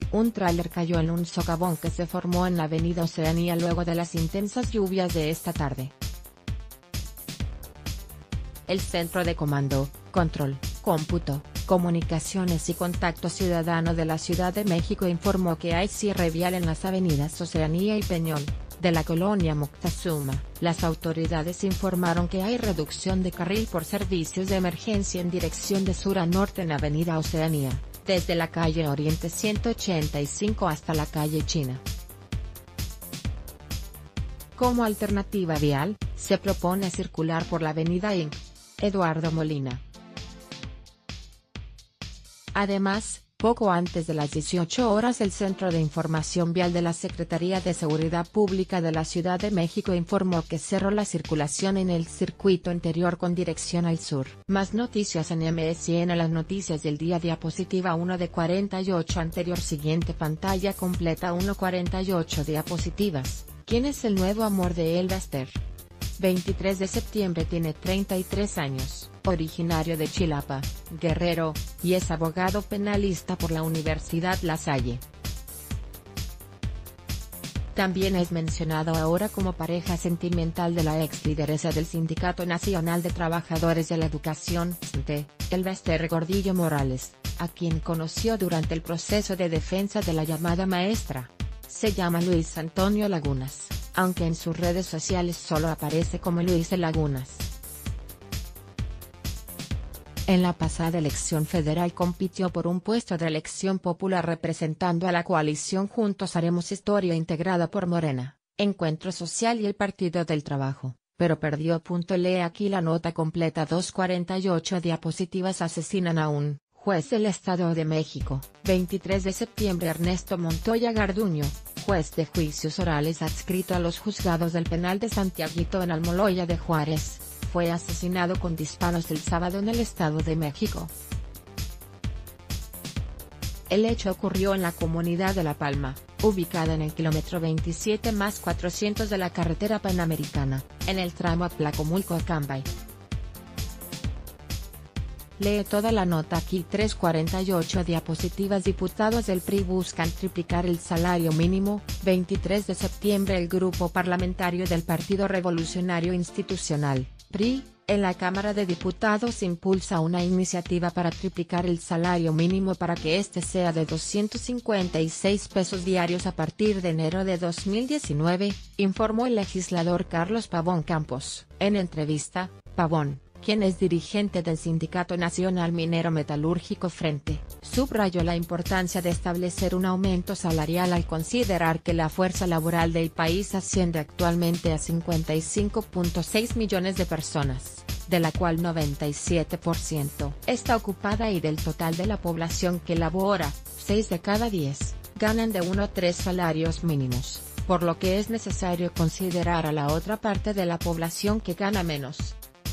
Un tráiler cayó en un socavón que se formó en la avenida Oceanía luego de las intensas lluvias de esta tarde. El Centro de Comando, Control, Cómputo, Comunicaciones y Contacto Ciudadano de la Ciudad de México informó que hay cierre vial en las avenidas Oceanía y Peñón, de la colonia Moctezuma. Las autoridades informaron que hay reducción de carril por servicios de emergencia en dirección de sur a norte en avenida Oceanía, desde la calle Oriente 185 hasta la calle China. Como alternativa vial, se propone circular por la avenida Ing. Eduardo Molina. Además, poco antes de las 18 horas el Centro de Información Vial de la Secretaría de Seguridad Pública de la Ciudad de México informó que cerró la circulación en el circuito interior con dirección al sur. Más noticias en MSN. Las noticias del día. Diapositiva 1 de 48 anterior. Siguiente pantalla completa 1:48 diapositivas. ¿Quién es el nuevo amor de Elba Ester? 23 de septiembre. Tiene 33 años, originario de Chilapa, Guerrero, y es abogado penalista por la Universidad La Salle. También es mencionado ahora como pareja sentimental de la ex lideresa del Sindicato Nacional de Trabajadores de la Educación, SNTE, Elba Ester Gordillo Morales, a quien conoció durante el proceso de defensa de la llamada maestra. Se llama Luis Antonio Lagunas, aunque en sus redes sociales solo aparece como Luis Lagunas. En la pasada elección federal compitió por un puesto de elección popular representando a la coalición Juntos Haremos Historia integrada por Morena, Encuentro Social y el Partido del Trabajo, pero perdió. Lee aquí la nota completa. 2:48 diapositivas. Asesinan a un juez del Estado de México. 23 de septiembre. Ernesto Montoya Garduño, juez de juicios orales adscrito a los juzgados del penal de Santiaguito en Almoloya de Juárez, fue asesinado con disparos el sábado en el Estado de México. El hecho ocurrió en la comunidad de La Palma, ubicada en el kilómetro 27+400 de la carretera panamericana, en el tramo Atlacomulco-Acambay. Lee toda la nota aquí. 3:48 diapositivas. Diputados del PRI buscan triplicar el salario mínimo. 23 de septiembre. El grupo parlamentario del Partido Revolucionario Institucional, PRI, en la Cámara de Diputados impulsa una iniciativa para triplicar el salario mínimo para que este sea de 256 pesos diarios a partir de enero de 2019, informó el legislador Carlos Pavón Campos. En entrevista, Pavón, quien es dirigente del Sindicato Nacional Minero Metalúrgico Frente, subrayó la importancia de establecer un aumento salarial al considerar que la fuerza laboral del país asciende actualmente a 55.6 millones de personas, de la cual 97% está ocupada y del total de la población que labora, 6 de cada 10, ganan de 1 a 3 salarios mínimos, por lo que es necesario considerar a la otra parte de la población que gana menos.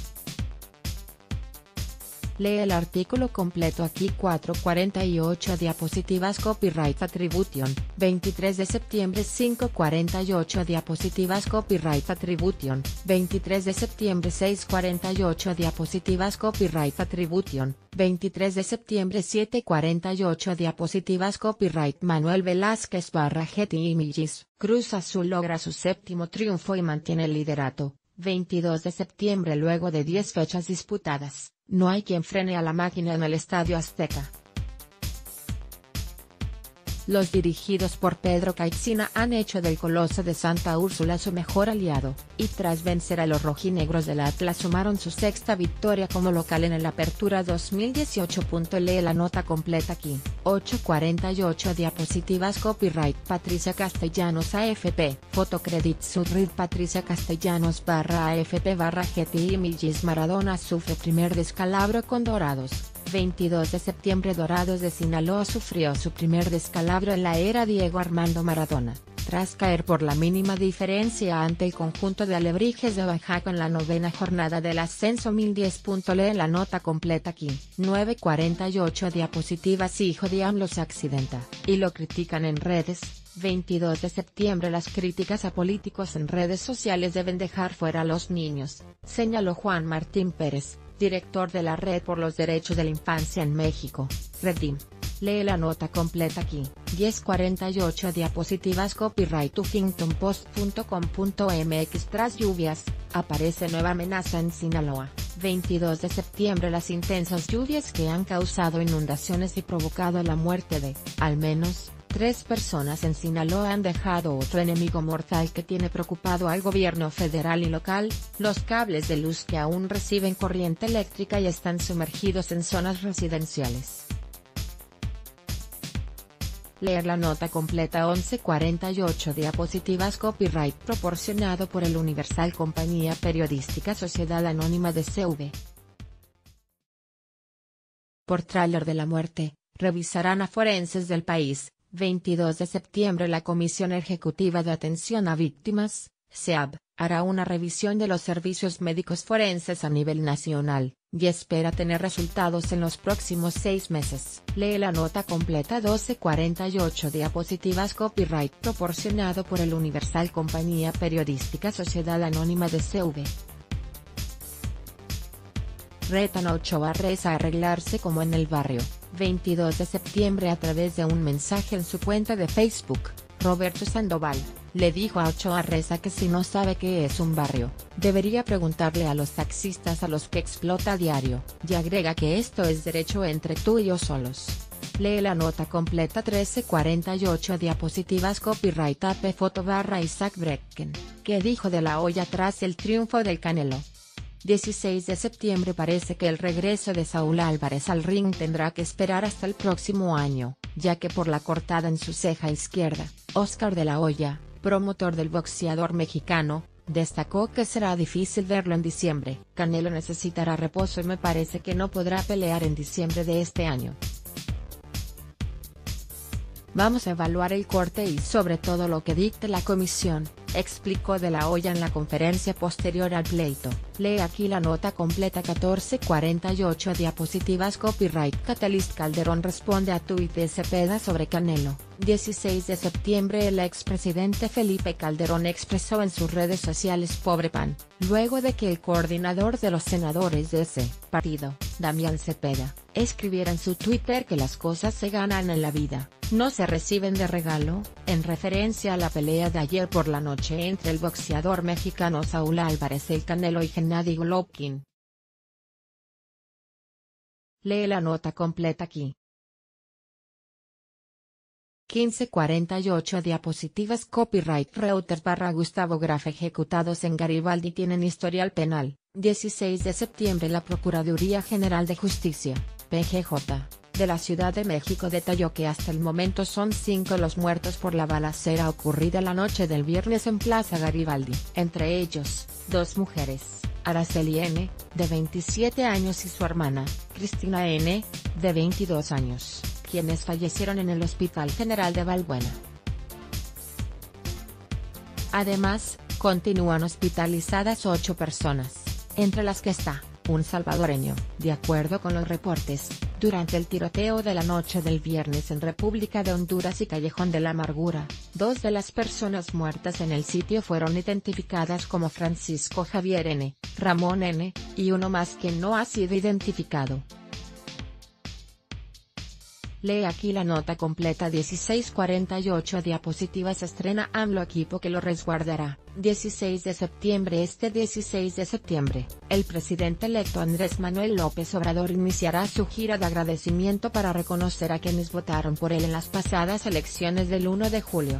Lee el artículo completo aquí. 4:48 diapositivas. Copyright Attribution. 23 de septiembre. 5:48 diapositivas. Copyright Attribution. 23 de septiembre. 6:48 diapositivas. Copyright Attribution. 23 de septiembre. 7:48 diapositivas. Copyright Manuel Velázquez Getty Images. Cruz Azul logra su séptimo triunfo y mantiene el liderato. 22 de septiembre. Luego de 10 fechas disputadas, no hay quien frene a la máquina en el Estadio Azteca. Los dirigidos por Pedro Caixinha han hecho del Coloso de Santa Úrsula su mejor aliado, y tras vencer a los rojinegros del Atlas sumaron su sexta victoria como local en el Apertura 2018. Lee la nota completa aquí. 8:48 diapositivas. Copyright Patricia Castellanos AFP. Fotocredit Sudrid Patricia Castellanos /AFP Getty Images. Maradona sufre primer descalabro con Dorados. 22 de septiembre. Dorados de Sinaloa sufrió su primer descalabro en la era Diego Armando Maradona, tras caer por la mínima diferencia ante el conjunto de Alebrijes de Oaxaca en la 9ª jornada del ascenso 1010. Lee la nota completa aquí. 9:48 diapositivas. Hijo de AMLO se accidenta, y lo critican en redes. 22 de septiembre. Las críticas a políticos en redes sociales deben dejar fuera a los niños, señaló Juan Martín Pérez, director de la Red por los Derechos de la Infancia en México, Redim. Lee la nota completa aquí. 10:48 diapositivas. Copyright huffingtonpost.com.mx. Tras lluvias, aparece nueva amenaza en Sinaloa. 22 de septiembre. Las intensas lluvias que han causado inundaciones y provocado la muerte de, al menos, 3 personas en Sinaloa han dejado otro enemigo mortal que tiene preocupado al gobierno federal y local: los cables de luz que aún reciben corriente eléctrica y están sumergidos en zonas residenciales. Leer la nota completa. 11:48 diapositivas. Copyright proporcionado por El Universal. Compañía periodística Sociedad Anónima de CV. Por tráiler de la muerte, revisarán a forenses del país. 22 de septiembre. La Comisión Ejecutiva de Atención a Víctimas, CEAV, hará una revisión de los servicios médicos forenses a nivel nacional, y espera tener resultados en los próximos 6 meses. Lee la nota completa. 12:48 diapositivas. Copyright proporcionado por El Universal. Compañía periodística Sociedad Anónima de CV. Retan a Ochoa Reza a arreglarse como en el barrio. 22 de septiembre. A través de un mensaje en su cuenta de Facebook, Roberto Sandoval le dijo a Ochoa Reza que si no sabe qué es un barrio, debería preguntarle a los taxistas a los que explota a diario, y agrega que esto es derecho entre tú y yo solos. Lee la nota completa. 13:48 diapositivas. Copyright AP Foto / Isaac Brecken, que dijo de la Hoya tras el triunfo del Canelo. 16 de septiembre. Parece que el regreso de Saúl Álvarez al ring tendrá que esperar hasta el próximo año, ya que por la cortada en su ceja izquierda, Oscar de la Hoya, promotor del boxeador mexicano, destacó que será difícil verlo en diciembre. Canelo necesitará reposo y me parece que no podrá pelear en diciembre de este año. Vamos a evaluar el corte y sobre todo lo que dicte la comisión, explicó de la Hoya en la conferencia posterior al pleito. Lee aquí la nota completa. 14:48 diapositivas. Copyright Catalyst. Calderón responde a tuit de Cepeda sobre Canelo. 16 de septiembre. El expresidente Felipe Calderón expresó en sus redes sociales "pobre pan", luego de que el coordinador de los senadores de ese partido, Damián Cepeda, escribiera en su Twitter que las cosas se ganan en la vida, no se reciben de regalo, en referencia a la pelea de ayer por la noche entre el boxeador mexicano Saúl Álvarez El Canelo y Gennady Golovkin. Lee la nota completa aquí. 15:48 diapositivas. Copyright Reuters / Gustavo Graf. Ejecutados en Garibaldi tienen historial penal. 16 de septiembre. La Procuraduría General de Justicia, PGJ, de la Ciudad de México detalló que hasta el momento son 5 los muertos por la balacera ocurrida la noche del viernes en Plaza Garibaldi. Entre ellos, 2 mujeres, Araceli N., de 27 años y su hermana, Cristina N., de 22 años, quienes fallecieron en el Hospital General de Balbuena. Además, continúan hospitalizadas 8 personas, entre las que está un salvadoreño. De acuerdo con los reportes, durante el tiroteo de la noche del viernes en República de Honduras y Callejón de la Amargura, 2 de las personas muertas en el sitio fueron identificadas como Francisco Javier N., Ramón N., y uno más que no ha sido identificado. Lee aquí la nota completa. 16:48 diapositivas. Estrena AMLO equipo que lo resguardará. 16 de septiembre. Este 16 de septiembre, el presidente electo Andrés Manuel López Obrador iniciará su gira de agradecimiento para reconocer a quienes votaron por él en las pasadas elecciones del 1 de julio.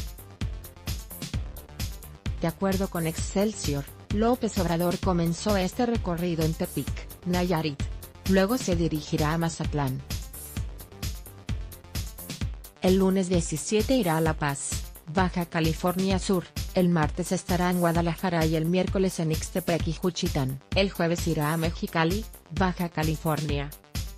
De acuerdo con Excelsior, López Obrador comenzó este recorrido en Tepic, Nayarit. Luego se dirigirá a Mazatlán. El lunes 17 irá a La Paz, Baja California Sur, el martes estará en Guadalajara y el miércoles en Ixtepec y Juchitán. El jueves irá a Mexicali, Baja California.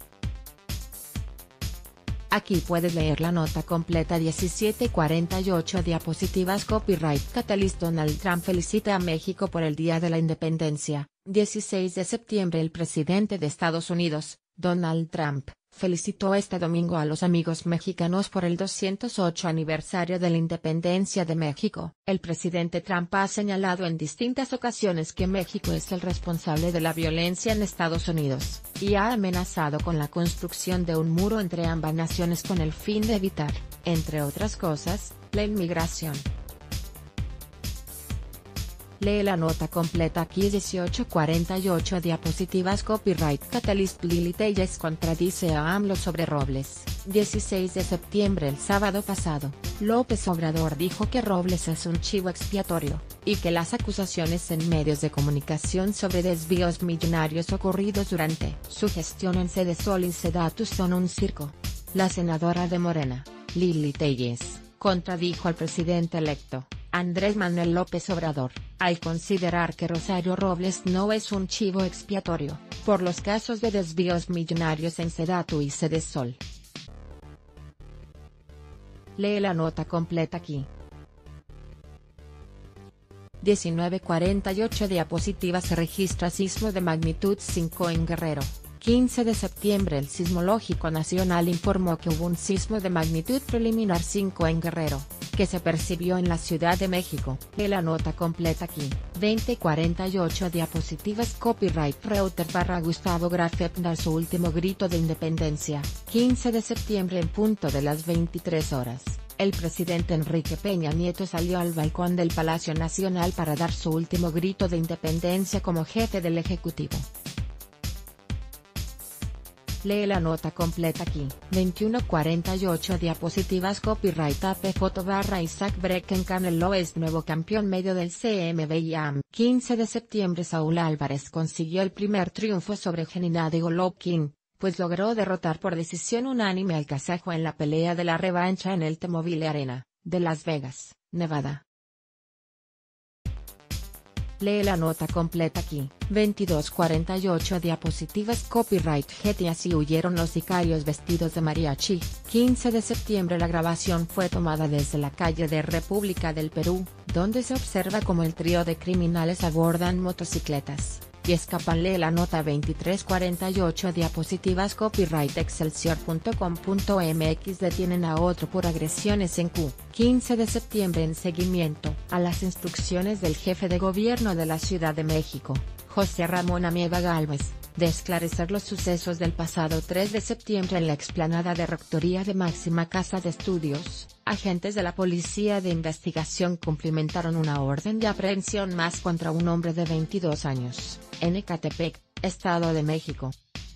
Aquí puedes leer la nota completa. 17:48 diapositivas. Copyright Catalyst. Donald Trump felicita a México por el Día de la Independencia. 16 de septiembre. El presidente de Estados Unidos, Donald Trump, felicitó este domingo a los amigos mexicanos por el 208 aniversario de la independencia de México. El presidente Trump ha señalado en distintas ocasiones que México es el responsable de la violencia en Estados Unidos, y ha amenazado con la construcción de un muro entre ambas naciones con el fin de evitar, entre otras cosas, la inmigración. Lee la nota completa aquí. 1848 diapositivas. Copyright Catalyst. Lili Telles contradice a AMLO sobre Robles. 16 de septiembre. El sábado pasado, López Obrador dijo que Robles es un chivo expiatorio, y que las acusaciones en medios de comunicación sobre desvíos millonarios ocurridos durante su gestión en Sedesol y Sedatu son un circo. La senadora de Morena, Lili Telles, contradijo al presidente electo, Andrés Manuel López Obrador, al considerar que Rosario Robles no es un chivo expiatorio, por los casos de desvíos millonarios en Sedatu y Sedesol. Lee la nota completa aquí. 19:48 diapositivas. Se registra sismo de magnitud 5 en Guerrero. 15 de septiembre. El Sismológico Nacional informó que hubo un sismo de magnitud preliminar 5 en Guerrero, que se percibió en la Ciudad de México. Lee la nota completa aquí. 20:48 diapositivas. Copyright Reuters / Gustavo Graffet da su último grito de independencia. 15 de septiembre en punto de las 23 horas. El presidente Enrique Peña Nieto salió al balcón del Palacio Nacional para dar su último grito de independencia como jefe del Ejecutivo. Lee la nota completa aquí. 21:48 diapositivas. Copyright AP Foto / Isaac Brecken. Canelo es nuevo campeón medio del CMB-IAM. 15 de septiembre. Saúl Álvarez consiguió el primer triunfo sobre Gennady Golovkin, pues logró derrotar por decisión unánime al kazajo en la pelea de la revancha en el T-Mobile Arena, de Las Vegas, Nevada. Lee la nota completa aquí. 22:48 diapositivas. Copyright Getty. Así huyeron los sicarios vestidos de mariachi. 15 de septiembre. La grabación fue tomada desde la calle de República del Perú, donde se observa como el trío de criminales abordan motocicletas y escapan. Lee la nota. 23:48 diapositivas. Copyright Excelsior.com.mx. Detienen a otro por agresiones en Q. 15 de septiembre. En seguimiento a las instrucciones del jefe de gobierno de la Ciudad de México, José Ramón Amieva Gálvez, de esclarecer los sucesos del pasado 3 de septiembre en la explanada de Rectoría de Máxima Casa de Estudios, agentes de la Policía de Investigación cumplimentaron una orden de aprehensión más contra un hombre de 22 años, en Ecatepec, Estado de México.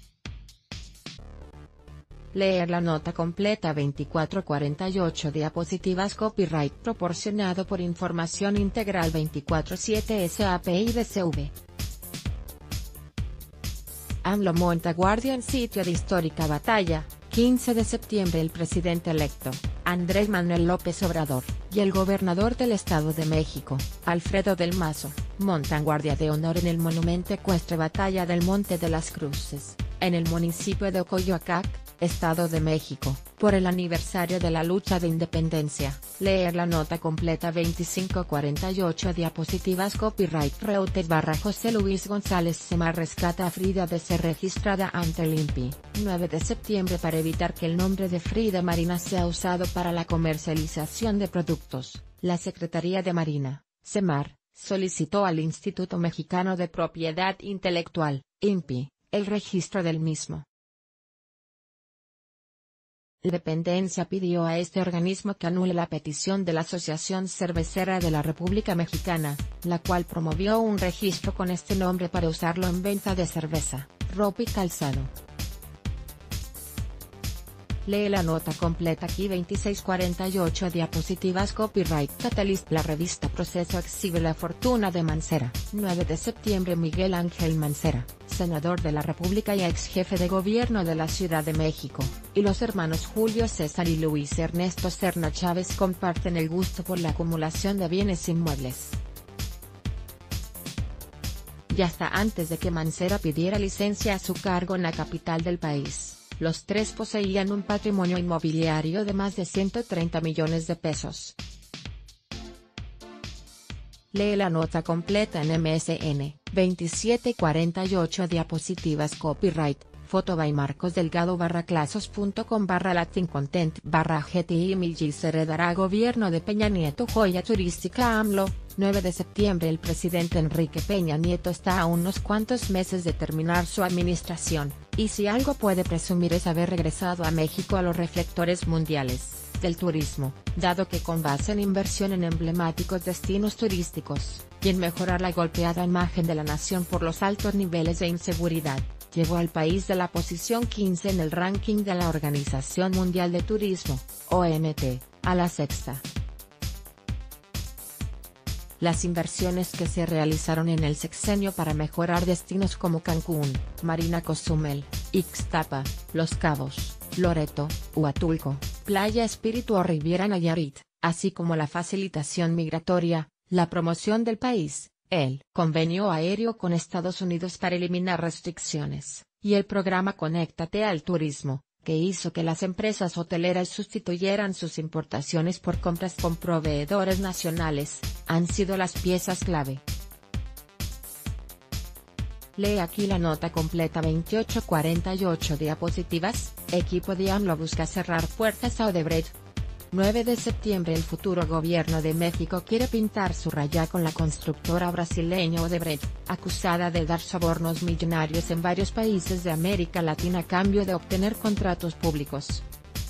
Leer la nota completa. 24:48 diapositivas. Copyright proporcionado por Información Integral 24/7 SAPI DCV. AMLO monta guardia en sitio de histórica batalla. 15 de septiembre. El presidente electo, Andrés Manuel López Obrador, y el gobernador del Estado de México, Alfredo del Mazo, montan guardia de honor en el monumento ecuestre Batalla del Monte de las Cruces, en el municipio de Coyoacán, Estado de México, por el aniversario de la lucha de independencia. Leer la nota completa. 25:48 diapositivas. Copyright Reuters / José Luis González Semar rescata a Frida de ser registrada ante el INPI. 9 de septiembre. Para evitar que el nombre de Frida Marina sea usado para la comercialización de productos, la Secretaría de Marina, Semar, solicitó al Instituto Mexicano de Propiedad Intelectual, INPI, el registro del mismo. La dependencia pidió a este organismo que anule la petición de la Asociación Cervecera de la República Mexicana, la cual promovió un registro con este nombre para usarlo en venta de cerveza, ropa y calzado. Lee la nota completa aquí. 26:48 diapositivas. Copyright Catalyst. La revista Proceso exhibe la fortuna de Mancera. 9 de septiembre. Miguel Ángel Mancera, senador de la República y ex jefe de gobierno de la Ciudad de México, y los hermanos Julio César y Luis Ernesto Serna Chávez comparten el gusto por la acumulación de bienes inmuebles. Y hasta antes de que Mancera pidiera licencia a su cargo en la capital del país, los tres poseían un patrimonio inmobiliario de más de 130 millones de pesos. Lee la nota completa en MSN. 27:48 diapositivas. Copyright Foto by Marcos Delgado /clasos.com/latincontent/GTI Millis heredará gobierno de Peña Nieto joya turística AMLO. 9 de septiembre El presidente Enrique Peña Nieto está a unos cuantos meses de terminar su administración, y si algo puede presumir es haber regresado a México a los reflectores mundiales del turismo, dado que con base en inversión en emblemáticos destinos turísticos, y en mejorar la golpeada imagen de la nación por los altos niveles de inseguridad, llevó al país de la posición 15 en el ranking de la Organización Mundial de Turismo, OMT, a la sexta. Las inversiones que se realizaron en el sexenio para mejorar destinos como Cancún, Marina Cozumel, Ixtapa, Los Cabos, Loreto, Huatulco, Playa Espíritu o Riviera Nayarit, así como la facilitación migratoria, la promoción del país, el convenio aéreo con Estados Unidos para eliminar restricciones, y el programa Conéctate al Turismo, que hizo que las empresas hoteleras sustituyeran sus importaciones por compras con proveedores nacionales, han sido las piezas clave. Lee aquí la nota completa. 2848 diapositivas, equipo de AMLO busca cerrar puertas a Odebrecht. 9 de septiembre El futuro gobierno de México quiere pintar su raya con la constructora brasileña Odebrecht, acusada de dar sobornos millonarios en varios países de América Latina a cambio de obtener contratos públicos.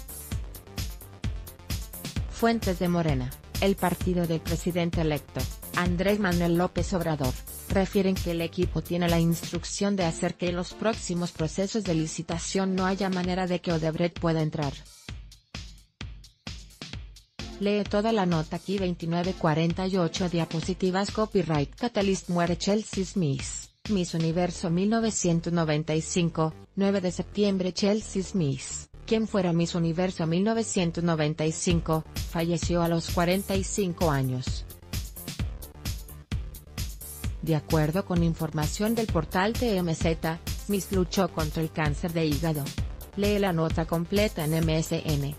Fuentes de Morena, el partido del presidente electo, Andrés Manuel López Obrador, refieren que el equipo tiene la instrucción de hacer que en los próximos procesos de licitación no haya manera de que Odebrecht pueda entrar. Lee toda la nota aquí. 2948 diapositivas. Copyright Catalyst muere Chelsea Smith, Miss Universo 1995, 9 de septiembre Chelsea Smith, quien fuera Miss Universo 1995, falleció a los 45 años. De acuerdo con información del portal TMZ, Miss luchó contra el cáncer de hígado. Lee la nota completa en MSN.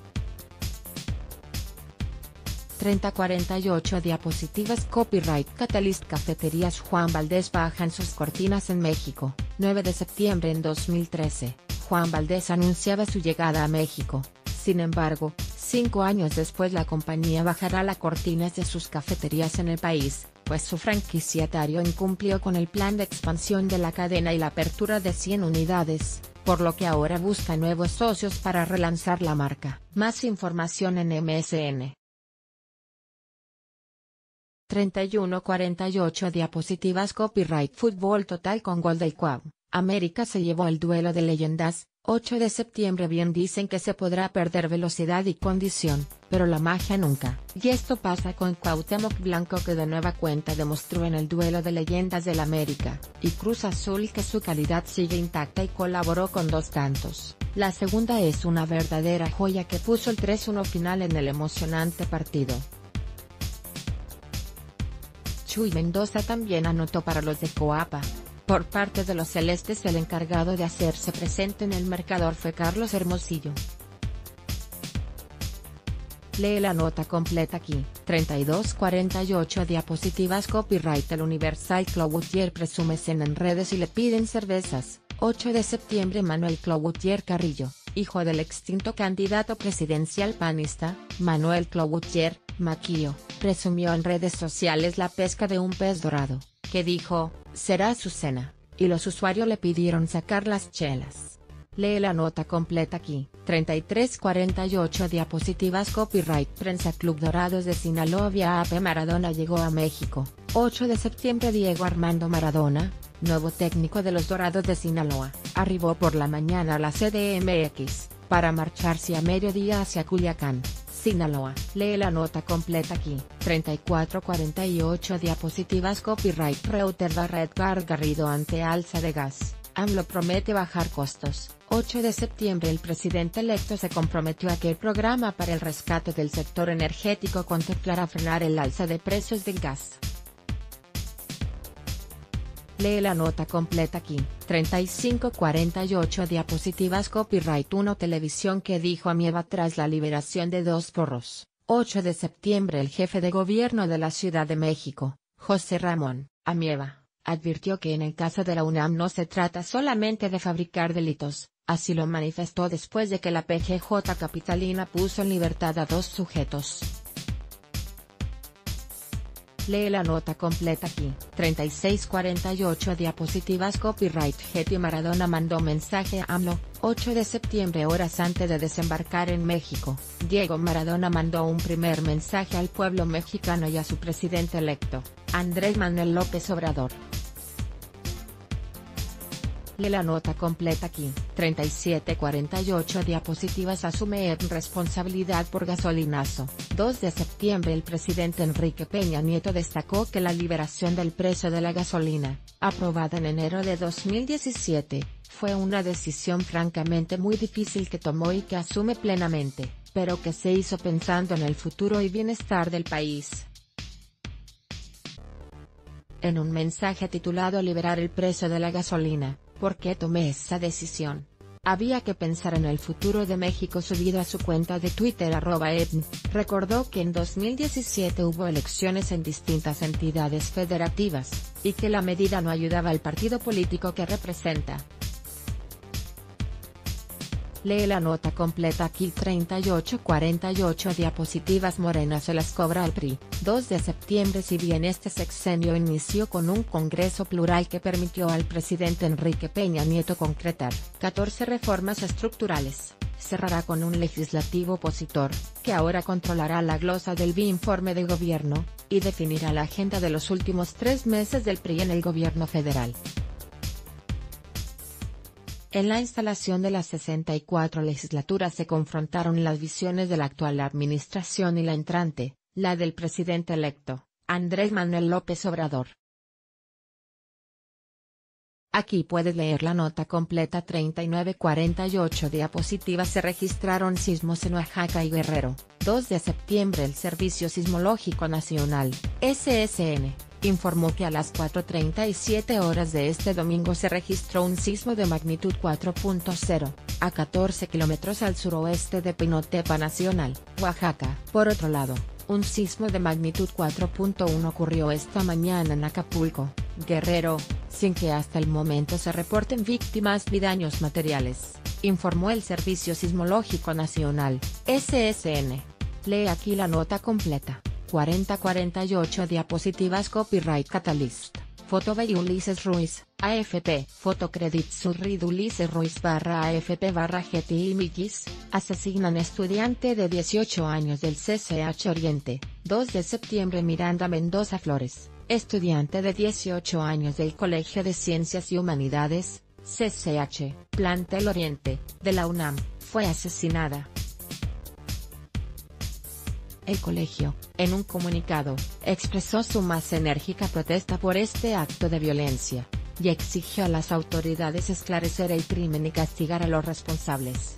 3048 diapositivas. Copyright Catalyst Cafeterías Juan Valdez bajan sus cortinas en México. 9 de septiembre en 2013, Juan Valdez anunciaba su llegada a México. Sin embargo, 5 años después la compañía bajará las cortinas de sus cafeterías en el país, pues su franquiciatario incumplió con el plan de expansión de la cadena y la apertura de 100 unidades, por lo que ahora busca nuevos socios para relanzar la marca. Más información en MSN. 3148 diapositivas. Copyright Fútbol Total con gol del Cuau. América se llevó el duelo de leyendas. 8 de septiembre. Bien dicen que se podrá perder velocidad y condición, pero la magia nunca. Y esto pasa con Cuauhtémoc Blanco, que de nueva cuenta demostró en el duelo de leyendas del América y Cruz Azul que su calidad sigue intacta y colaboró con 2 tantos. La segunda es una verdadera joya que puso el 3-1 final en el emocionante partido. Chuy Mendoza también anotó para los de Coapa. Por parte de los celestes, el encargado de hacerse presente en el marcador fue Carlos Hermosillo. Lee la nota completa aquí. 3248 diapositivas. Copyright El Universal. Cloutier presume cena en redes y le piden cervezas. 8 de septiembre. Manuel Cloutier Carrillo, hijo del extinto candidato presidencial panista, Manuel Cloutier, Maquillo, presumió en redes sociales la pesca de un pez dorado, que dijo, será su cena, y los usuarios le pidieron sacar las chelas. Lee la nota completa aquí. 3348 diapositivas. Copyright Prensa. Club Dorados de Sinaloa vía AP Maradona llegó a México. 8 de septiembre. Diego Armando Maradona, nuevo técnico de los Dorados de Sinaloa, arribó por la mañana a la CDMX, para marcharse a mediodía hacia Culiacán, Sinaloa. Lee la nota completa aquí. 3448 diapositivas. Copyright Reuters. Edgar Garrido ante alza de gas. AMLO promete bajar costos. 8 de septiembre. El presidente electo se comprometió a que el programa para el rescate del sector energético contemplará frenar el alza de precios del gas. Lee la nota completa aquí. 3548 diapositivas. Copyright 1 Televisión que dijo Amieva tras la liberación de 2 porros. 8 de septiembre. El jefe de gobierno de la Ciudad de México, José Ramón Amieva, advirtió que en el caso de la UNAM no se trata solamente de fabricar delitos, así lo manifestó después de que la PGJ capitalina puso en libertad a 2 sujetos. Lee la nota completa aquí. 3648 diapositivas copyright Getty. Maradona mandó mensaje a AMLO. 8 de septiembre, horas antes de desembarcar en México, Diego Maradona mandó un primer mensaje al pueblo mexicano y a su presidente electo, Andrés Manuel López Obrador. Lee la nota completa aquí. 3748 diapositivas. Asume responsabilidad por gasolinazo. 2 de septiembre. El presidente Enrique Peña Nieto destacó que la liberación del precio de la gasolina, aprobada en enero de 2017, fue una decisión francamente muy difícil que tomó y que asume plenamente, pero que se hizo pensando en el futuro y bienestar del país. En un mensaje titulado Liberar el precio de la gasolina, ¿por qué tomé esa decisión? Había que pensar en el futuro de México. Subido a su cuenta de Twitter @EBN, recordó que en 2017 hubo elecciones en distintas entidades federativas, y que la medida no ayudaba al partido político que representa. Lee la nota completa aquí. 3848 diapositivas. Morena se las cobra al PRI. 2 de septiembre. Si bien este sexenio inició con un Congreso plural que permitió al presidente Enrique Peña Nieto concretar 14 reformas estructurales, cerrará con un legislativo opositor, que ahora controlará la glosa del biinforme de gobierno, y definirá la agenda de los últimos 3 meses del PRI en el gobierno federal. En la instalación de las 64 legislaturas se confrontaron las visiones de la actual administración y la entrante, la del presidente electo, Andrés Manuel López Obrador. Aquí puedes leer la nota completa. 3948 diapositivas. Se registraron sismos en Oaxaca y Guerrero. 2 de septiembre. El Servicio Sismológico Nacional, SSN, informó que a las 4:37 horas de este domingo se registró un sismo de magnitud 4.0, a 14 kilómetros al suroeste de Pinotepa Nacional, Oaxaca. Por otro lado, un sismo de magnitud 4.1 ocurrió esta mañana en Acapulco, Guerrero, sin que hasta el momento se reporten víctimas ni daños materiales, informó el Servicio Sismológico Nacional, SSN. Lee aquí la nota completa. 4048 diapositivas. Copyright Catalyst. Foto by Ulises Ruiz, AFP. Foto Credit Surrid Ulises Ruiz /AFP/Getty Images. Asesinan estudiante de 18 años del CCH Oriente. 2 de septiembre. Miranda Mendoza Flores, estudiante de 18 años del Colegio de Ciencias y Humanidades, CCH, Plantel Oriente, de la UNAM, fue asesinada. El colegio, en un comunicado, expresó su más enérgica protesta por este acto de violencia, y exigió a las autoridades esclarecer el crimen y castigar a los responsables.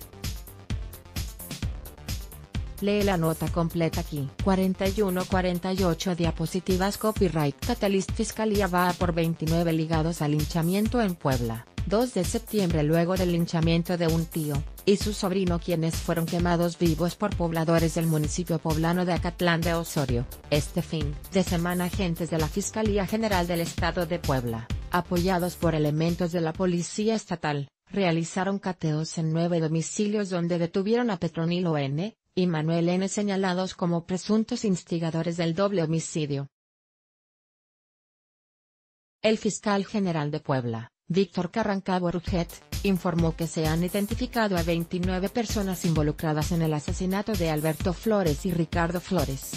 Lee la nota completa aquí. 4148 diapositivas. Copyright Catalyst. Fiscalía va a por 29 ligados al linchamiento en Puebla. 2 de septiembre. Luego del linchamiento de un tío y su sobrino, quienes fueron quemados vivos por pobladores del municipio poblano de Acatlán de Osorio, este fin de semana agentes de la Fiscalía General del Estado de Puebla, apoyados por elementos de la Policía Estatal, realizaron cateos en 9 domicilios donde detuvieron a Petronilo N. y Manuel N. señalados como presuntos instigadores del doble homicidio. El fiscal general de Puebla, Víctor Carranca Borget, informó que se han identificado a 29 personas involucradas en el asesinato de Alberto Flores y Ricardo Flores.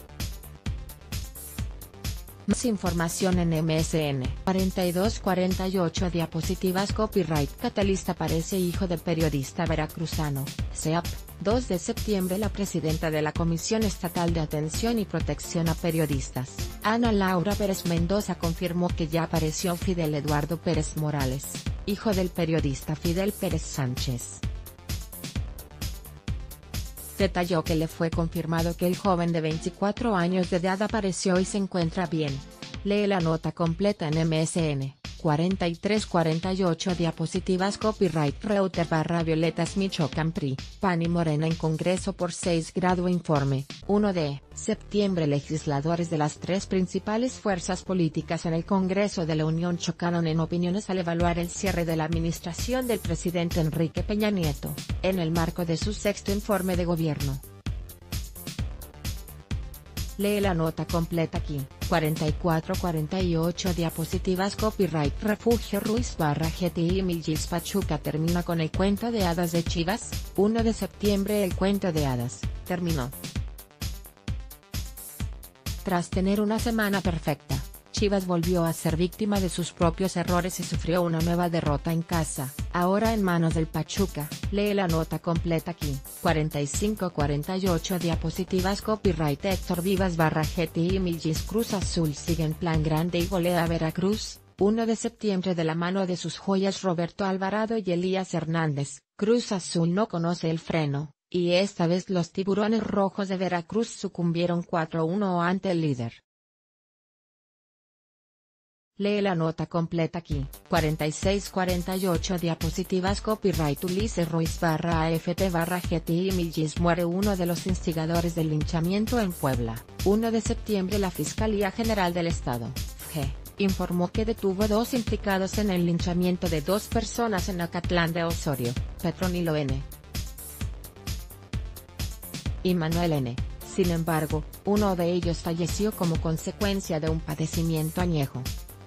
Más información en MSN. 4248 diapositivas. Copyright Catalyst. Aparece hijo de periodista veracruzano, CEAP. 2 de septiembre. La presidenta de la Comisión Estatal de Atención y Protección a Periodistas, Ana Laura Pérez Mendoza, confirmó que ya apareció Fidel Eduardo Pérez Morales, hijo del periodista Fidel Pérez Sánchez. Detalló que le fue confirmado que el joven de 24 años de edad apareció y se encuentra bien. Lee la nota completa en MSN. 43-48 diapositivas copyright Reuter /Violetas Michoacán PRI, PAN y Morena en Congreso por 6 grado informe, 1 de septiembre. Legisladores de las tres principales fuerzas políticas en el Congreso de la Unión chocaron en opiniones al evaluar el cierre de la administración del presidente Enrique Peña Nieto, en el marco de su sexto informe de gobierno. Lee la nota completa aquí. 44-48 diapositivas copyright Refugio Ruiz /GTI Millis Pachuca termina con el cuento de hadas de Chivas, 1 de septiembre. El cuento de hadas terminó. Tras tener una semana perfecta, Chivas volvió a ser víctima de sus propios errores y sufrió una nueva derrota en casa, ahora en manos del Pachuca. Lee la nota completa aquí. 45-48 diapositivas copyright Héctor Vivas /GTI Millis Cruz Azul sigue en plan grande y golea a Veracruz, 1 de septiembre. De la mano de sus joyas Roberto Alvarado y Elías Hernández, Cruz Azul no conoce el freno, y esta vez los tiburones rojos de Veracruz sucumbieron 4-1 ante el líder. Lee la nota completa aquí. 46-48 diapositivas copyright Ulises Ruiz /AFP /GTI Millis muere uno de los instigadores del linchamiento en Puebla, 1 de septiembre. La Fiscalía General del Estado, FG, informó que detuvo 2 implicados en el linchamiento de 2 personas en Acatlán de Osorio, Petronilo N. y Manuel N. Sin embargo, uno de ellos falleció como consecuencia de un padecimiento añejo.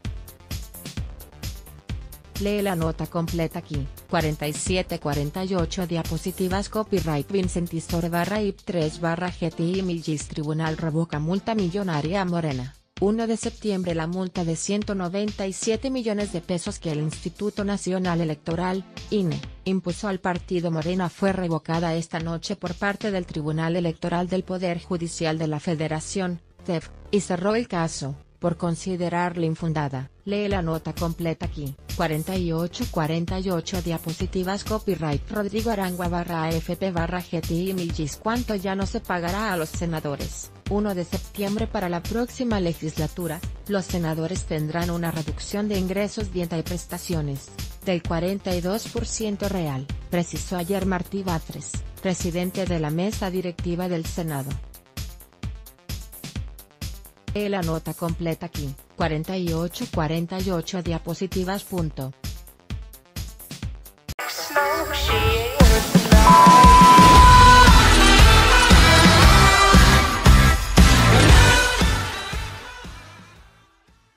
Lee la nota completa aquí. 47-48 diapositivas copyright Vincent Istore /IP3 /GTI Millis Tribunal revoca multa millonaria a Morena, 1 de septiembre. La multa de 197 millones de pesos que el Instituto Nacional Electoral, INE, impuso al partido Morena fue revocada esta noche por parte del Tribunal Electoral del Poder Judicial de la Federación, TEF, y cerró el caso, por considerarla infundada. Lee la nota completa aquí. 48-48 diapositivas copyright Rodrigo Arangua /AFP /GTI Millis cuánto ya no se pagará a los senadores. 1 de septiembre. Para la próxima legislatura, los senadores tendrán una reducción de ingresos, dieta y prestaciones, del 42% real, precisó ayer Martí Batres, presidente de la mesa directiva del Senado. Lee la nota completa aquí. 48-48 diapositivas.